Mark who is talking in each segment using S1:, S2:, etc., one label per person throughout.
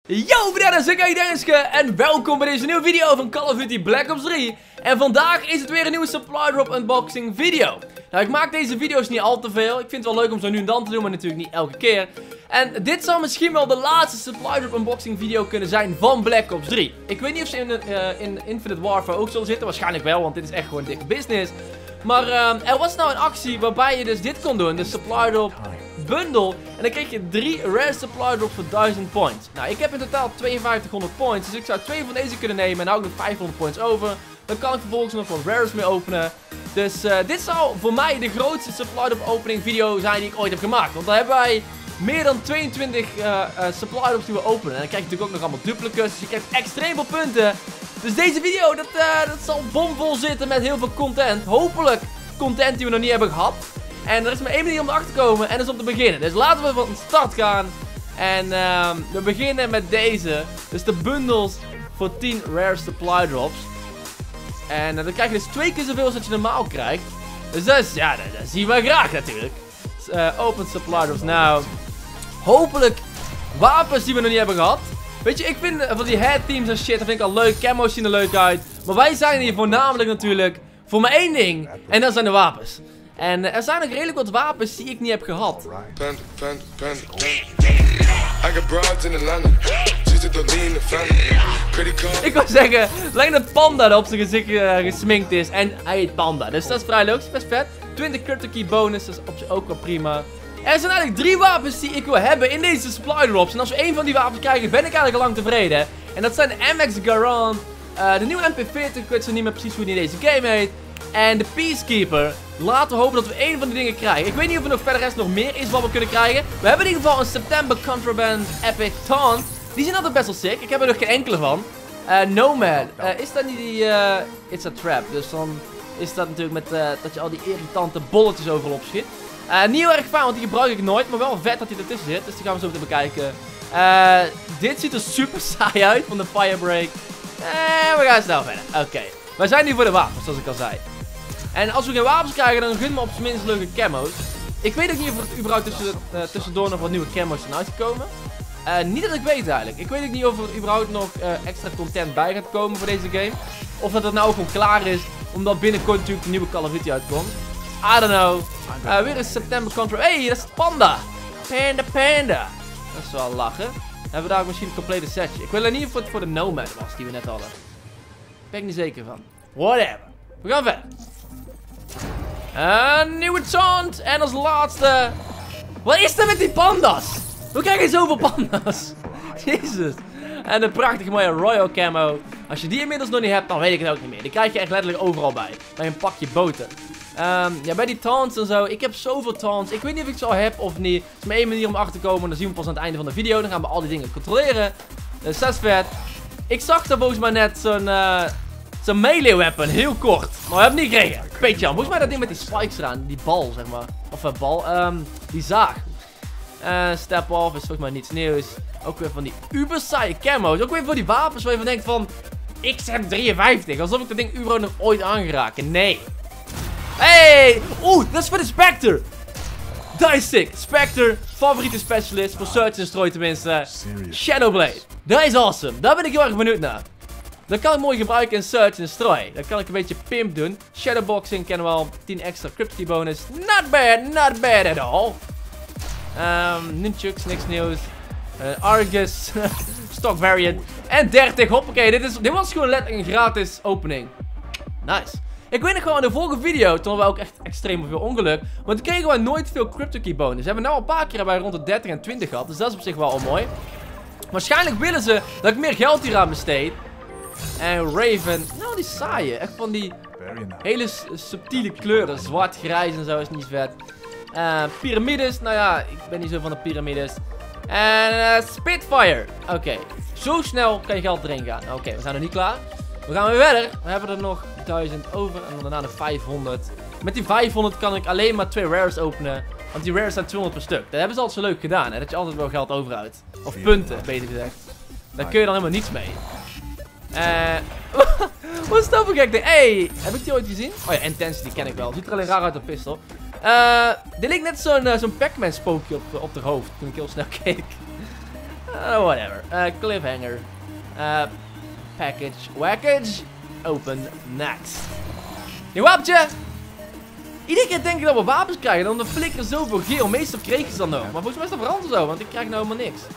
S1: Yo vrienden, ik Denske en welkom bij deze nieuwe video van Call of Duty Black Ops 3. En vandaag is het weer een nieuwe supply drop unboxing video. Nou, ik maak deze video's niet al te veel. Ik vind het wel leuk om zo nu en dan te doen, maar natuurlijk niet elke keer. En dit zal misschien wel de laatste supply drop unboxing video kunnen zijn van Black Ops 3. Ik weet niet of ze in Infinite Warfare ook zullen zitten, waarschijnlijk wel, want dit is echt gewoon dikke business. Maar er was nou een actie waarbij je dus dit kon doen, de supply drop bundle. En dan kreeg je 3 rare supply drops voor 1000 points. Nou, ik heb in totaal 5200 points. Dus ik zou 2 van deze kunnen nemen en dan hou ik nog 500 points over. Dan kan ik vervolgens nog wat rares mee openen. Dus dit zal voor mij de grootste supply drop opening video zijn die ik ooit heb gemaakt. Want dan hebben wij meer dan 22 supply drops die we openen. En dan krijg je natuurlijk ook nog allemaal duplicates. Dus je krijgt extreem veel punten. Dus deze video, dat zal bomvol zitten met heel veel content. Hopelijk content die we nog niet hebben gehad. En er is maar één manier om erachter te komen en dat is om te beginnen. Dus laten we van start gaan. En we beginnen met deze. Dus de bundles voor 10 rare supply drops. En dan krijg je dus 2 keer zoveel als dat je normaal krijgt. Dus dat is, ja, dat zien we graag natuurlijk. Dus, open supply drops. Nou, hopelijk wapens die we nog niet hebben gehad. Weet je, ik vind van die head teams en shit, dat vind ik al leuk. Camo's zien er leuk uit. Maar wij zijn hier voornamelijk natuurlijk voor maar één ding. En dat zijn de wapens. En er zijn ook redelijk wat wapens die ik niet heb gehad. Ik wou zeggen, lijkt dat Panda dat op zijn gezicht gesminkt is. En hij heet Panda. Dus dat is vrij leuk, best vet. 20 critical key bonus, dat is op zich ook wel prima. Er zijn eigenlijk 3 wapens die ik wil hebben in deze supply drops. En als we één van die wapens krijgen, ben ik eigenlijk al lang tevreden. En dat zijn de MX Garand, de nieuwe MP40, ik weet zo niet meer precies hoe die in deze game heet. En de Peacekeeper. Laten we hopen dat we één van die dingen krijgen. Ik weet niet of er nog verder rest nog meer is wat we kunnen krijgen. We hebben in ieder geval een September Contraband Epic Taunt. Die zijn altijd best wel sick. Ik heb er nog geen enkele van. Nomad. Is dat niet die... It's a Trap. Dus dan is dat natuurlijk met dat je al die irritante bolletjes overal opschiet. Niet heel erg fijn, want die gebruik ik nooit. Maar wel vet dat hij ertussen zit. Dus die gaan we zo meteen bekijken. Dit ziet er super saai uit van de Firebreak. We gaan snel verder. Oké. Wij zijn nu voor de wapens, zoals ik al zei. En als we geen wapens krijgen, dan gunnen we op zijn minst leuke camo's. Ik weet ook niet of er überhaupt tussendoor nog wat nieuwe camo's zijn uitgekomen. Niet dat ik weet eigenlijk. Ik weet ook niet of er überhaupt nog extra content bij gaat komen voor deze game. Of dat het nou ook gewoon klaar is, omdat binnenkort natuurlijk de nieuwe Call of Duty uitkomt. I don't know. Weer een September Contra. Hey, dat is Panda. Panda. Dat is wel lachen. Dan hebben we daar ook misschien een complete setje. Ik wil er niet of het voor de Nomad was die we net hadden. Daar ben ik niet zeker van. Whatever. We gaan verder. Een nieuwe taunt. En als laatste. Wat is er met die panda's? We krijgen zoveel panda's. Jezus. En een prachtige mooie Royal Camo. Als je die inmiddels nog niet hebt, dan weet ik het ook niet meer. Die krijg je echt letterlijk overal bij. Bij een pakje boter. Ja, bij die taunts en zo. Ik heb zoveel taunts. Ik weet niet of ik ze al heb of niet. Het is maar één manier om achter te komen. Dan zien we pas aan het einde van de video. Dan gaan we al die dingen controleren. Dus dat is vet. Ik zag daar volgens mij net zo'n melee weapon, heel kort. Maar we hebben het niet gekregen. Beetje aan. Volgens mij dat ding met die spikes eraan. Die bal, zeg maar. Of een bal. Die zaag. Step off is volgens mij niets nieuws. Ook weer van die uber saaie camo's. Ook weer voor die wapens waar je van denkt van... XM53. Alsof ik dat ding überhaupt nog ooit aangeraken. Nee. Hey! Oeh, dat is voor de Spectre. Dat is sick. Spectre, favoriete specialist. Voor Search and Destroy tenminste. Shadowblade. Dat is awesome. Daar ben ik heel erg benieuwd naar. Dat kan ik mooi gebruiken in Search and Destroy. Dan kan ik een beetje pimp doen. Shadowboxing kennen we al. 10 extra cryptic bonus. Not bad at all. Nunchucks, niks nieuws. Argus. Stock variant. En 30. Hoppakee, dit was gewoon letterlijk een gratis opening. Nice. Ik weet nog gewoon in de vorige video, toen hadden we ook echt extreem veel ongeluk. Want toen kregen we nooit veel cryptic key bonus. We hebben nou al een paar keer bij rond de 30 en 20 gehad. Dus dat is op zich wel al mooi. Waarschijnlijk willen ze dat ik meer geld hier aan besteed. En Raven. Nou, die saaie. Echt van die hele subtiele kleuren. Zwart, grijs en zo is niet vet. Piramides. Nou ja, ik ben niet zo van de piramides. En Spitfire. Oké. Zo snel kan je geld erin gaan. Oké, we zijn nog niet klaar. We gaan weer verder. We hebben er nog 1000 over. En dan daarna de 500. Met die 500 kan ik alleen maar 2 rares openen. Want die rares zijn 200 per stuk. Dat hebben ze altijd zo leuk gedaan. Hè? Dat je altijd wel geld overhoudt. Of punten, beter gezegd. Daar kun je dan helemaal niets mee. Wat is dat voor gek ding? Hey, heb ik die ooit gezien? Oh ja, Intensity ken ik wel. Ziet er alleen raar uit op pistol. Dit leek net zo'n Pac-Man spookje op de hoofd. Toen ik heel snel keek. Whatever. Cliffhanger. Package. Open next. Nieuw wapentje! Iedere keer denk ik dat we wapens krijgen, dan flikkeren zoveel geel. Meestal kreeg je ze dan ook. Maar volgens mij is dat veranderd zo, want ik krijg nou helemaal niks.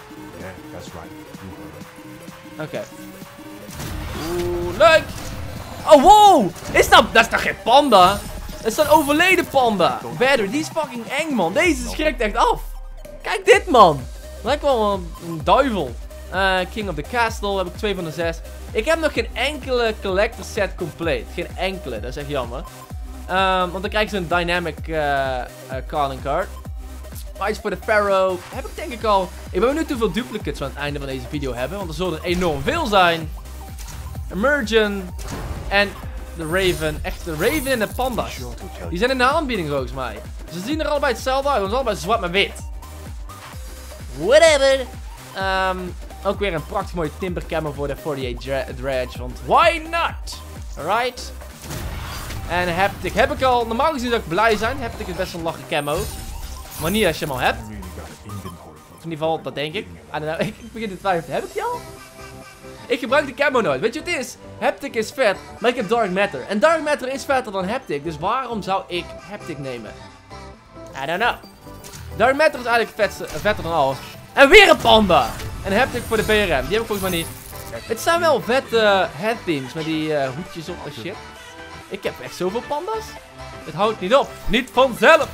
S1: Oké. Oeh, leuk! Oh, wow! Dat is toch geen panda? Dat is een overleden panda. Battery, die is fucking eng, man. Deze schrikt echt af. Kijk dit, man. Lijkt wel een duivel. King of the Castle heb ik 2 van de 6. Ik heb nog geen enkele collector set compleet. Geen enkele, dat is echt jammer. Want dan krijg je een dynamic calling card. Price voor de Pharaoh heb ik denk ik al. Ik ben benieuwd hoeveel duplicates we aan het einde van deze video hebben. Want er zullen er enorm veel zijn. Emergent. En de Raven. Echt de Raven en de panda's. Die zijn in de aanbieding volgens mij. Ze zien er allebei hetzelfde uit. Want ze zijn allebei zwart met wit. Whatever. Ook weer een prachtig mooie timber camo voor de 48 Dredge. Want why not? Alright. En Haptic heb ik al. Normaal gezien zou ik blij zijn. Haptic is best een lachen camo. Maar niet als je hem al hebt. In ieder geval, dat denk ik. I don't know. Ik begin te twijfelen. Heb ik die al? Ik gebruik de camo nooit. Weet je wat het is? Haptic is vet, maar ik heb Dark Matter. En Dark Matter is vetter dan Haptic. Dus waarom zou ik Haptic nemen? I don't know. Dark Matter is eigenlijk vetter dan alles. En weer een panda! En Haptic voor de BRM. Die heb ik volgens mij niet. Het zijn wel vette headthemes met die hoedjes op en shit. Ik heb echt zoveel panda's. Het houdt niet op. Niet vanzelf.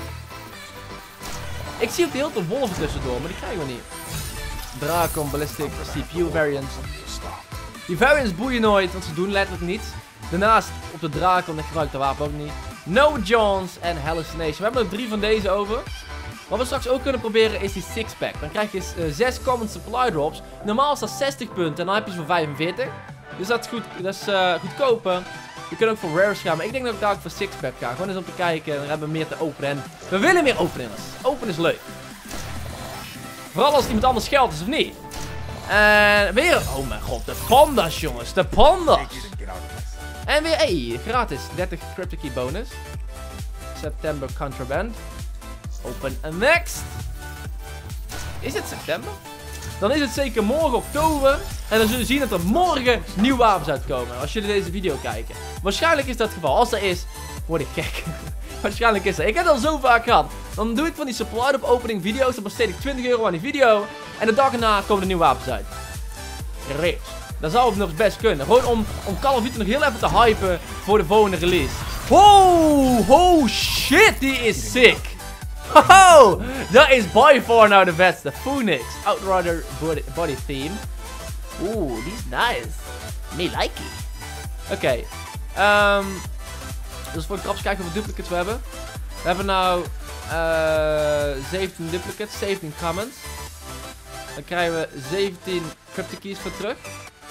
S1: Ik zie ook de hele tijd wolven tussendoor, maar die krijgen we niet. Dracon, Ballistic, CPU variants. Die variants boeien nooit, want ze doen letterlijk niets. Daarnaast op de Dracon, ik gebruik de wapen ook niet. No Jones en Hallucination. We hebben er 3 van deze over. Wat we straks ook kunnen proberen is die 6-pack. Dan krijg je 6 common supply drops. Normaal is dat 60 punten en dan heb je ze voor 45. Dus dat is goed. Dat is goedkoper. Je kunt ook voor rares gaan, maar ik denk dat ik daar ook voor 6-pack ga. Gewoon eens om te kijken, dan hebben we meer te openen. En we willen meer openen. Open is leuk. Vooral als het iemand anders geld is of niet. En weer, oh mijn god, de panda's jongens, de panda's. En weer, hey, gratis, 30 cryptic key bonus. September contraband. Open and next. Is het september? Dan is het zeker morgen oktober. En dan zullen we zien dat er morgen nieuwe wapens uitkomen. Als jullie deze video kijken. Waarschijnlijk is dat het geval. Als dat is, word ik gek. Waarschijnlijk is dat. Ik heb het al zo vaak gehad. Dan doe ik van die supply drop opening video's. Dan besteed ik 20 euro aan die video. En de dag erna komen de nieuwe wapens uit. Great. Dat zou het nog best kunnen. Gewoon om Call of Duty nog heel even te hypen voor de volgende release. Oh shit, die is sick. Oh, dat is by far nou de beste. Phoenix, Outrider body theme. Oeh, die is nice. Me like it. Oké. Dus voor de kraps kijken hoeveel duplicates we hebben. We hebben nou 17 duplicates, 17 commons. Dan krijgen we 17 cryptic keys voor terug.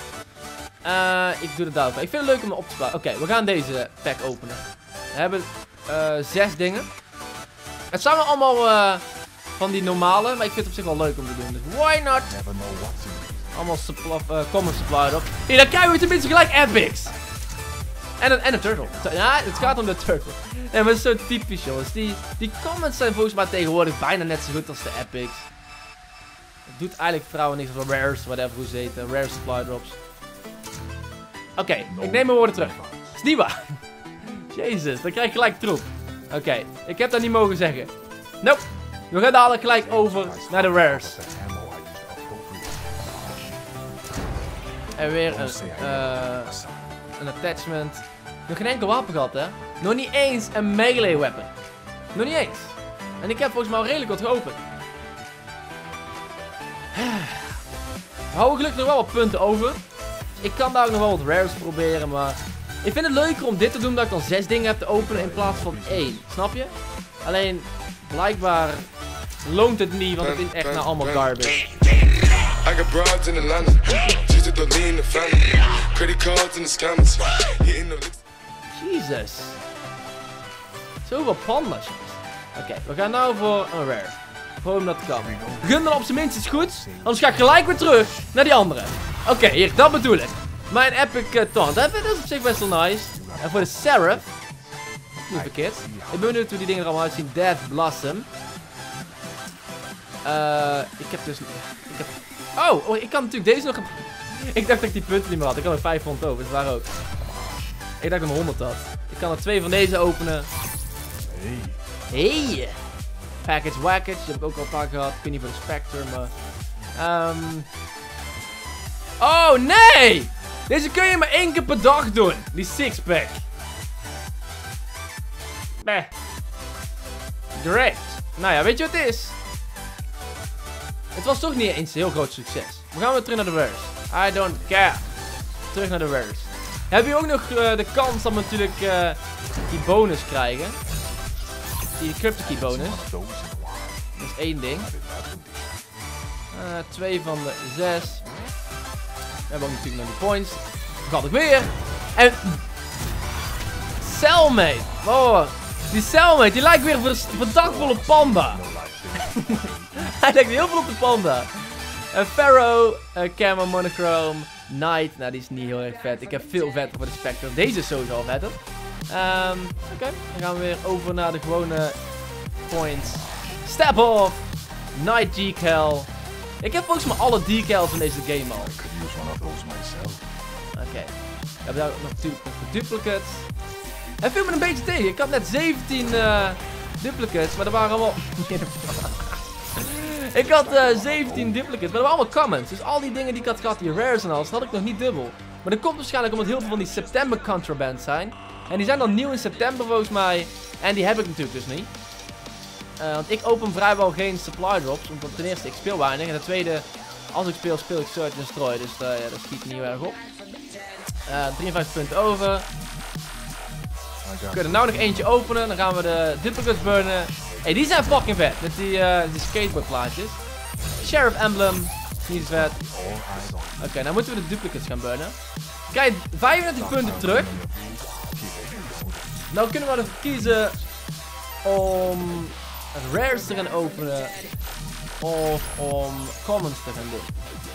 S1: Ik doe het daarvoor. Ik vind het leuk om op te sparen. Oké, we gaan deze pack openen. We hebben 6 dingen. Het zijn wel allemaal van die normale, maar ik vind het op zich wel leuk om te doen. Dus why not? Allemaal common supply op. Hier, dan krijgen we tenminste gelijk epics. En een turtle. Ja, het gaat om de turtle. Nee, maar het is zo typisch, jongens. Die comments zijn volgens mij tegenwoordig bijna net zo goed als de epics. Het doet eigenlijk vrouwen niks van rares, whatever hoe ze heten. Rare supply drops. Oké, ik neem mijn woorden terug. Is niet waar. Jezus, dan krijg ik gelijk troep. Oké, ik heb dat niet mogen zeggen. Nope. We gaan dadelijk gelijk over naar de rares. En weer een attachment. Nog geen enkel wapen gehad, hè? Nog niet eens een melee weapon. Nog niet eens. En ik heb volgens mij al redelijk wat geopend. We houden gelukkig nog wel wat punten over. Ik kan daar ook nog wel wat rares proberen, maar... Ik vind het leuker om dit te doen, dat ik dan 6 dingen heb te openen in plaats van 1. Snap je? Alleen, blijkbaar loont het niet, want het is echt nou allemaal garbage. Jezus. Zoveel panda's. Oké, we gaan nou voor een rare. Gewoon dat kan. Gun dan op zijn minst iets goeds, anders ga ik gelijk weer terug naar die andere. Oké, hier, dat bedoel ik. Mijn epic taunt. Dat is op zich best wel nice. En voor de Seraph. Niet verkeerd. Ik ben benieuwd hoe die dingen er allemaal uitzien. Death Blossom. Ik heb dus... Oh, ik kan natuurlijk deze nog... Ik dacht dat ik die punten niet meer had. Ik kan er 500 over, dus waar ook. Ik dacht dat ik een 100 had. Ik kan er 2 van deze openen. Hey. Package Wackage, die heb ik ook al een paar gehad. Ik weet niet voor de Spectre, maar... Oh, nee! Deze kun je maar 1 keer per dag doen. Die sixpack. Beh. Direct. Nou ja, weet je wat het is? Het was toch niet eens een heel groot succes. We gaan weer terug naar de verse. I don't care. Terug naar de verse. Heb je ook nog de kans dat we natuurlijk die bonus krijgen. Die crypto key bonus. Dat is 1 ding. 2 van de 6. We hebben ook natuurlijk nog die points. Dat had ik weer. En... Cellmate. Oh, die Cellmate, die lijkt weer verdacht vol op Panda. Hij lijkt heel veel op de Panda. Pharaoh, Camo, Monochrome, Knight. Nou, die is niet heel erg vet. Ik heb veel vetter voor de Spectre. Deze is sowieso al vetter. Oké, dan gaan we weer over naar de gewone points. Step Off, Night Decal. Ik heb volgens mij alle decals in deze game al. Oké. We hebben daar nog natuurlijk nog duplicates. Het viel me een beetje tegen. Ik had net 17 duplicates, maar er waren allemaal... Ik had 17 duplicates, maar dat waren allemaal commons. Dus al die dingen die ik had gehad, die rares en alles, had ik nog niet dubbel. Maar dat komt waarschijnlijk omdat heel veel van die September contraband zijn. En die zijn dan nieuw in september volgens mij. En die heb ik natuurlijk dus niet. Want ik open vrijwel geen supply drops. Want ten eerste, ik speel weinig. En ten tweede, als ik speel, speel ik Search and Destroy. Dus dat schiet niet heel erg op. 53 punten over. We kunnen er nou nog eentje openen. Dan gaan we de duplicates burnen. Hey, die zijn fucking vet. Met die skateboard plaatjes. Sheriff Emblem. Niet vet. Oké, nou moeten we de duplicates gaan burnen. Krijg 35 punten terug. Nou kunnen we ervoor kiezen om rares te gaan openen. Of om commons te gaan doen.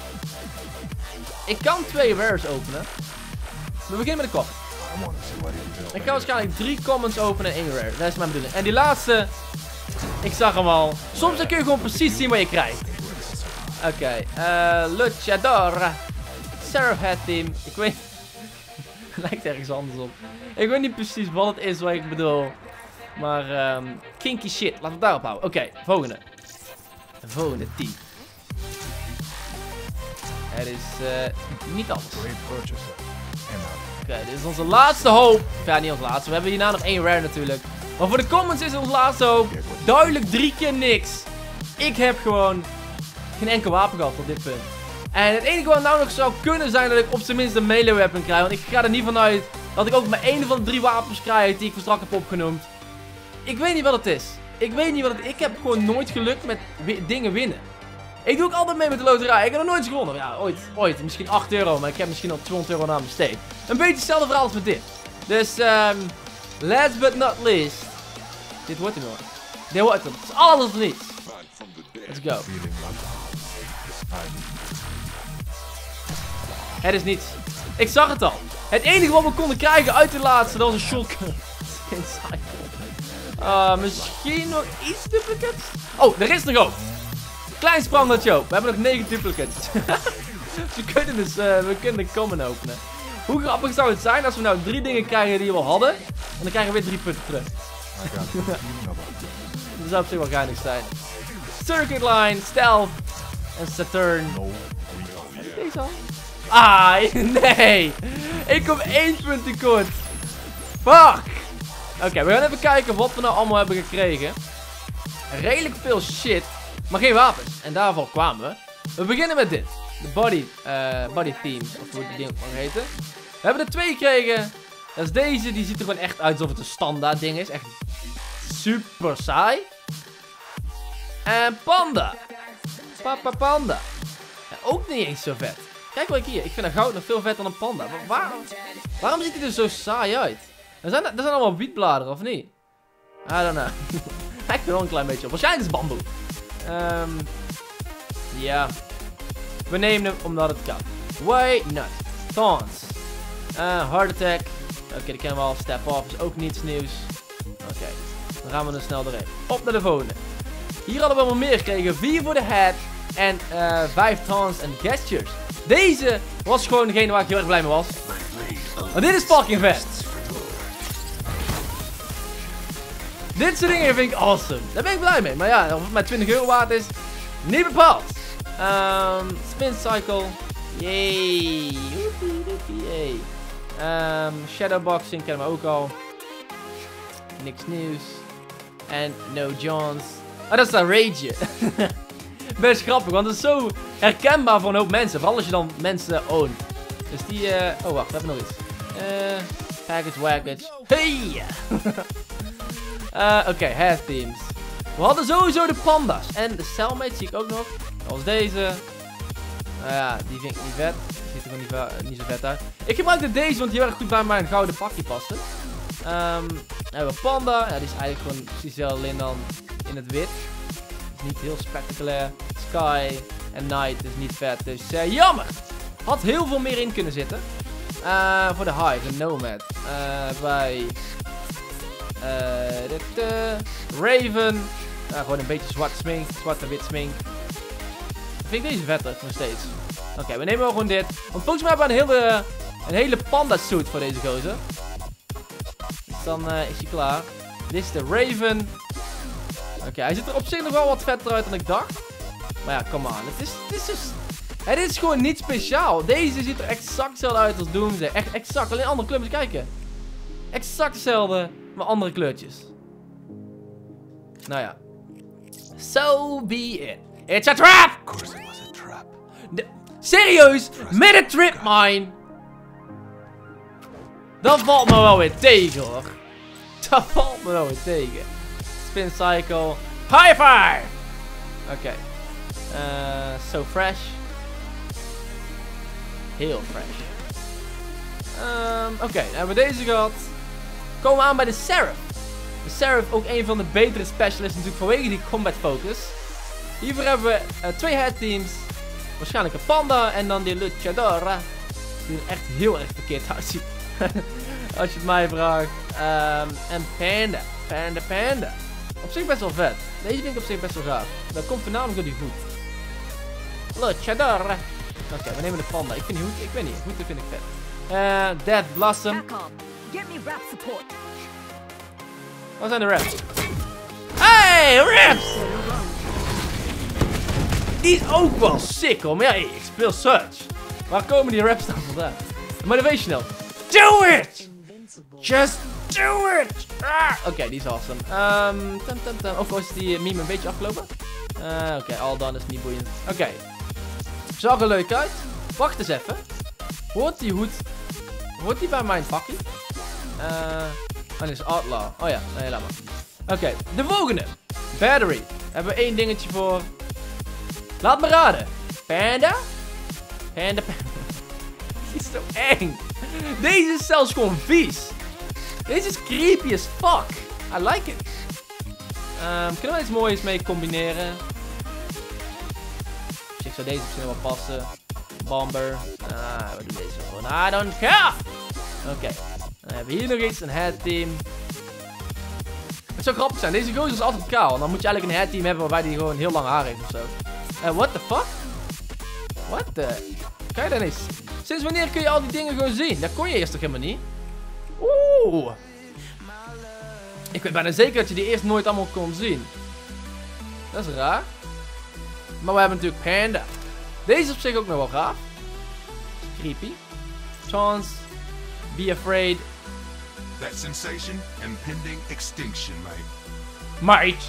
S1: Ik kan 2 rares openen. We beginnen met de commons. Ik kan waarschijnlijk 3 commons openen en 1 rare. Dat is mijn bedoeling. En die laatste, ik zag hem al. Soms kun je gewoon precies zien wat je krijgt. Oké, Luchador. Seraph Head Team. Ik weet... Lijkt ergens anders op. Ik weet niet precies wat het is wat ik bedoel. Maar, kinky shit. Laten we het daarop houden. Oké, volgende. Volgende team. Het is, niet anders. Oké, dit is onze laatste hoop. Ja, niet onze laatste. We hebben hierna nog 1 rare natuurlijk. Maar voor de comments is het onze laatste hoop. Duidelijk 3 keer niks. Ik heb gewoon geen enkel wapen gehad op dit punt. En het enige wat nou nog zou kunnen zijn dat ik op zijn minst een melee weapon krijg. Want ik ga er niet vanuit dat ik ook maar 1 van de 3 wapens krijg die ik straks heb opgenoemd. Ik weet niet wat het is. Ik weet niet wat het is. Ik heb gewoon nooit gelukt met dingen winnen. Ik doe ook altijd mee met de loterij. Ik heb nog nooit gewonnen. Ja, ooit. Misschien 8 euro. Maar ik heb misschien al 200 euro aan besteed. Een beetje hetzelfde verhaal als met dit. Dus, last but not least. Dit wordt hem hoor. Dit wordt hem. Het is alles of niets. Let's go. Het is niets. Ik zag het al. Het enige wat we konden krijgen uit de laatste, dat was een shotgun. Misschien nog iets duplicates? Oh, er is nog ook. Klein sprangetje ook. We hebben nog 9 duplicates. We kunnen de common openen. Hoe grappig zou het zijn als we nou 3 dingen krijgen die we al hadden. En dan krijgen we weer 3 punten terug. Dat zou op zich wel geinig zijn. Circuit Line, Stealth en Saturn. Heb ik deze al? Ah, nee. Ik kom 1 punt tekort. Fuck. Oké, we gaan even kijken wat we nou allemaal hebben gekregen. Redelijk veel shit. Maar geen wapens. En daarvoor kwamen we. We beginnen met dit. De body theme. Of hoe die ding ook mag heten. We hebben er 2 gekregen. Dat is deze. Die ziet er gewoon echt uit alsof het een standaard ding is. Echt super saai. En Panda. Panda. Ja, ook niet eens zo vet. Kijk wat ik hier. Ik vind een goud nog veel vetter dan een panda. Waarom ziet hij er zo saai uit? Er zijn allemaal wietbladeren, of niet? I don't know. Hij lijkt er wel een klein beetje op. Waarschijnlijk is het bamboe. Ja. We nemen hem omdat het kan. Why not? Taunts. Heart Attack. Oké, die kennen we al. Step Off is ook niets nieuws. Oké. Dan gaan we er snel doorheen. Op naar de volgende. Hier hadden we allemaal meer gekregen. 4 voor de head. En 5 taunts en gestures. Deze was gewoon degene waar ik heel erg blij mee was. Maar dit is fucking vet. Dit soort dingen vind ik awesome. Daar ben ik blij mee. Maar ja, of het maar 20 euro waard is, niet bepaald. Spin Cycle. Yay. Yay. Shadowboxing kennen we ook al. Niks nieuws. En No Johns. Oh, dat is dat Rage. Best grappig, want het is zo herkenbaar voor een hoop mensen. Vooral als je dan mensen own. Dus die, oh wacht, we hebben nog iets. Package Waggage. Hey! Oké, hair themes. We hadden sowieso de panda's. En de cellmates zie ik ook nog. Zoals deze. Nou ja, die vind ik niet vet. Die ziet er gewoon niet zo vet uit. Ik gebruikte deze, want die heel erg goed bij mijn gouden pakje paste. Dan hebben we panda. Ja, die is eigenlijk gewoon precies hetzelfde, alleen dan in het wit. Niet heel spectaculair. Sky en Night is niet vet. Dus jammer. Had heel veel meer in kunnen zitten. Voor de Hive, de Nomad. Bij Raven. Gewoon een beetje zwart smink. Zwart en wit smink. Vind ik deze vetter nog steeds. Oké, we nemen wel gewoon dit. Want volgens mij hebben we een hele panda suit voor deze gozer. Dus dan is hij klaar. Dit is de Raven. Oké, hij ziet er op zich nog wel wat vetter uit dan ik dacht. Maar ja, come on. Het is gewoon niet speciaal. Deze ziet er exact hetzelfde uit als Doomsday. Echt exact. Alleen andere kleurtjes. Kijken. Exact hetzelfde, maar andere kleurtjes. Nou ja. So be it. It's a trap!
S2: Of course it was a trap.
S1: Serieus? Met een trip mine? Dat valt me wel weer tegen, hoor. Dat valt me wel weer tegen. Spin Cycle. High five! Oké. So fresh. Heel fresh. Oké, dan hebben we deze gehad. Komen we aan bij de Seraph. De Seraph, ook een van de betere specialists natuurlijk vanwege die combat focus. Hiervoor hebben we 2 head teams. Waarschijnlijk een panda en dan die luchadora. Die er echt heel erg verkeerd uitziet. Als je het mij vraagt. En panda. Panda. Op zich best wel vet. Deze vind ik op zich best wel gaaf. Dat komt voornamelijk door die hoed. Luchadora. Oké, we nemen de panda. Ik vind die hoed, ik weet niet. Hoed vind ik vet. Death Blossom. Waar zijn de raps? Hey, raps! Die is ook wel sick, hoor. Maar ja, ik speel Surge. Waar komen die raps dan vandaan? Motivational. Do it! Just do it! Oké, die is awesome. Of is die meme een beetje afgelopen? Oké, all done is niet boeiend. Oké. Zag er leuk uit. Wacht eens even. Hoort die hoed... Hoort die bij mijn pakje? Dat is Outlaw. Oh ja, nee, laat maar. Oké, de volgende. Battery. Hebben we 1 dingetje voor. Laat me raden. Panda? Panda. Die is zo eng. Deze is zelfs gewoon vies. Deze is creepy as fuck. I like it. Kunnen we iets moois mee combineren? Dus ik zou deze misschien wel passen. Bomber. We doen deze gewoon. I don't care. Oké. Dan hebben we hier nog iets. Een head team. Het zou grappig zijn. Deze gozer is altijd kaal. Dan moet je eigenlijk een head team hebben waarbij die gewoon heel lang haar heeft of zo. What the fuck? What the... Kan je dat eens? Sinds wanneer kun je al die dingen gewoon zien? Dat kon je eerst toch helemaal niet? Oeh. Ik weet bijna zeker dat je die eerst nooit allemaal kon zien. Dat is raar. Maar we hebben natuurlijk Panda. Deze is op zich ook nog wel gaaf. Creepy. Chance. Be afraid.
S2: That sensation, impending extinction, mate.
S1: Mate.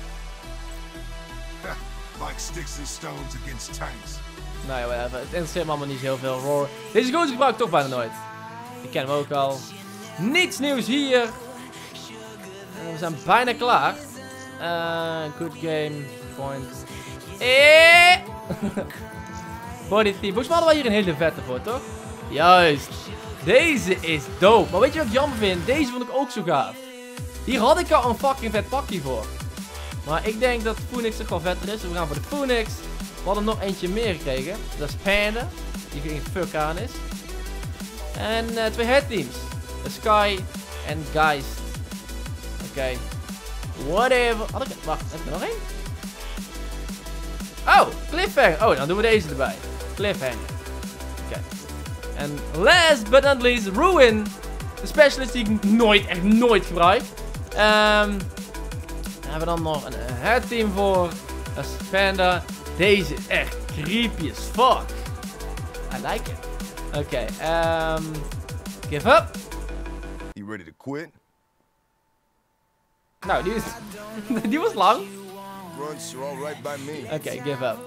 S2: Like sticks and stones against tanks.
S1: Nou ja, whatever. Het interesseert me allemaal niet zo heel veel. Roar. Deze gozer gebruik ik toch bijna nooit. Die kennen we ook al. Niets nieuws hier. En we zijn bijna klaar. Good game. Point. Body Thief. Volgens mij hadden we hier een hele vette voor, toch? Juist. Deze is dope. Maar weet je wat ik jammer vind? Deze vond ik ook zo gaaf. Hier had ik al een fucking vet pakje voor. Maar ik denk dat Phoenix toch wel vetter is. Dus we gaan voor de Phoenix. We hadden nog eentje meer gekregen. Dat is Panda. Die geen fuck aan is. En 2 head teams. The Sky en Geist. Oké. Whatever. Had ik... Wacht, heb ik er nog één? Oh, cliffhanger. Oh, dan doen we deze erbij. Cliffhanger. Oké. En last but not least, Ruin. De specialist die ik echt nooit gebruik. Daar hebben we dan nog een head team voor. Dat is Panda. Deze is echt creepy as fuck. I like it. Oké, give up.
S3: You ready to quit?
S1: Nou, die was lang.
S3: Grunts are all right by me.
S1: Oké, give up.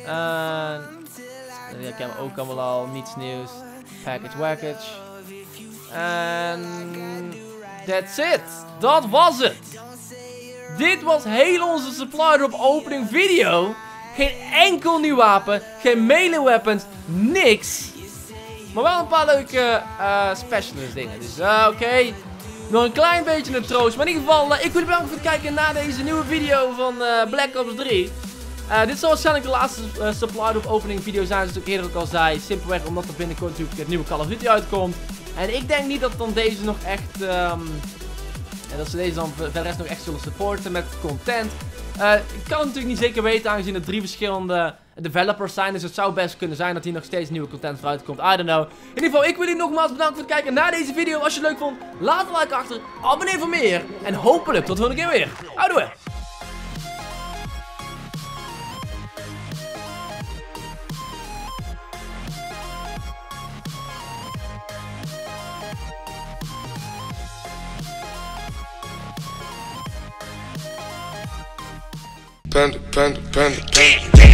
S1: Ik heb hem ook allemaal al. Niets nieuws. Package. En that's it. Dat was het. Dit was heel onze supply drop opening video. Geen enkel nieuw wapen. Geen melee weapons. Niks. Maar wel een paar leuke specialist dingen. Dus oké. Nog een klein beetje een troost. Maar in ieder geval, ik wil je bedanken voor het kijken naar deze nieuwe video van Black Ops 3. Dit zal waarschijnlijk de laatste supply drop opening video zijn, zoals ik eerder ook al zei. Simpelweg omdat er binnenkort natuurlijk het nieuwe Call of Duty uitkomt. En ik denk niet dat dan deze nog echt... dat ze deze dan verder rest nog echt zullen supporten met content. Ik kan het natuurlijk niet zeker weten, aangezien er 3 verschillende developers zijn. Dus het zou best kunnen zijn dat hier nog steeds nieuwe content vooruit komt. I don't know. In ieder geval, ik wil jullie nogmaals bedanken voor het kijken naar deze video. Als je het leuk vond, laat een like achter. Abonneer voor meer. En hopelijk tot de volgende keer weer. Houdoe!
S3: Panda.